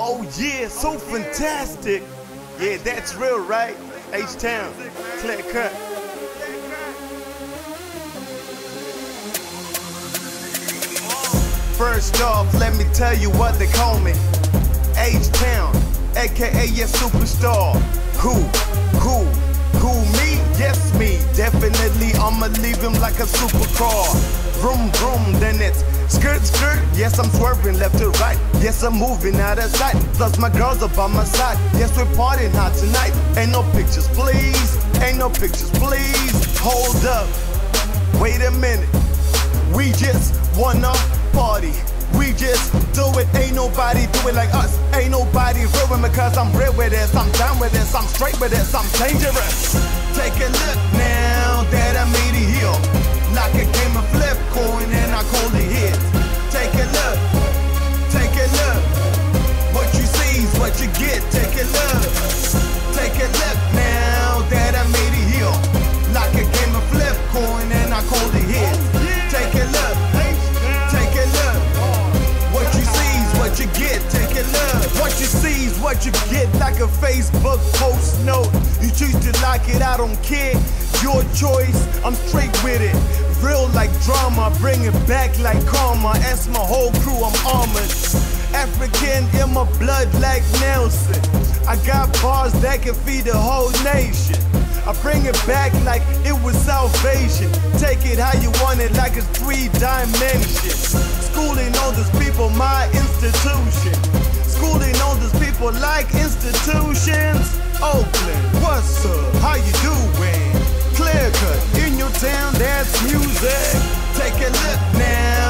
Oh yeah, so fantastic. Yeah, that's real, right? H-Town, clear cut. First off, let me tell you what they call me. H-Town, aka your superstar. Who me? Yes, me. Definitely, I'ma leave him like a supercar. Vroom, vroom, then it's skirt, skirt. Yes, I'm swerving left to right. Yes, I'm moving out of sight. Plus, my girls are by my side. Yes, we're partying hot tonight. Ain't no pictures, please. Ain't no pictures, please. Hold up. Wait a minute. We just wanna party. We just do it. Ain't nobody do it like us. Ain't nobody real with me, cause I'm real with this. I'm down with this. I'm straight with this. I'm dangerous. Take a look now that I made it here. Like a game of flip coin and I call it hits. Take a look. Take a look. What you see is what you get. Take a look. Take a look now that I made it here. Like a game of flip coin and I call it hits. Take a look. Take a look. What you see is what you get. Take a look. What you see is what you get. Like a Facebook post note. You choose to like it, I don't care. Your choice, I'm straight with it. Real like drama, bring it back like karma. Ask my whole crew, I'm armored. African in my blood like Nelson. I got bars that can feed the whole nation. I bring it back like it was salvation. Take it how you want it, like it's 3 dimensions. Schooling all these people, my institution. Schooling all these people like institutions. Oakland, what's up? How you doing? Clear cut, in your town, that's music. Take a look now